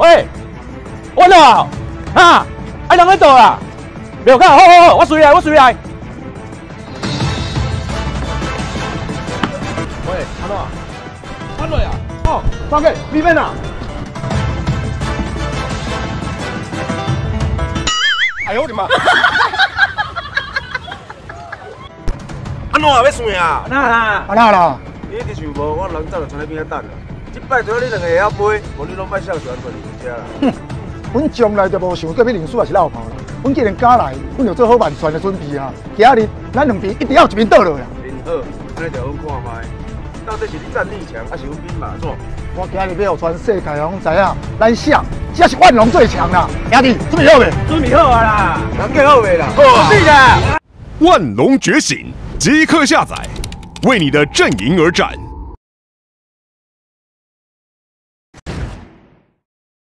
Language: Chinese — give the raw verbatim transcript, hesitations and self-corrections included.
喂，我哪？啊，爱人在倒啦？没有看，好好好，我随来，我随来。喂，安怎？安怎呀？哦，大哥，里面啊。哎呦我的妈！安怎要算啊？ 哪啦？ 啊哪啦？ 你一直想无，我人早就从那边遐等啦。这摆除了你两个会晓飞，无你拢莫笑船过嚟遮啦。 哼，阮从来就无想过要认输也是闹跑啦。阮既然敢来，阮就做好万全的准备啊。今日咱两边一定要一面倒落啦。 真好，安尼就阮看卖，到底是你战力强，还是阮兵马壮？ 我今日要全世界拢知影，咱省才是万龙最强啦。兄弟，准备好未？ 准备好啊啦！ 人计好未啦？好啊！是的。 万龙觉醒，即刻下载，为你的阵营而战。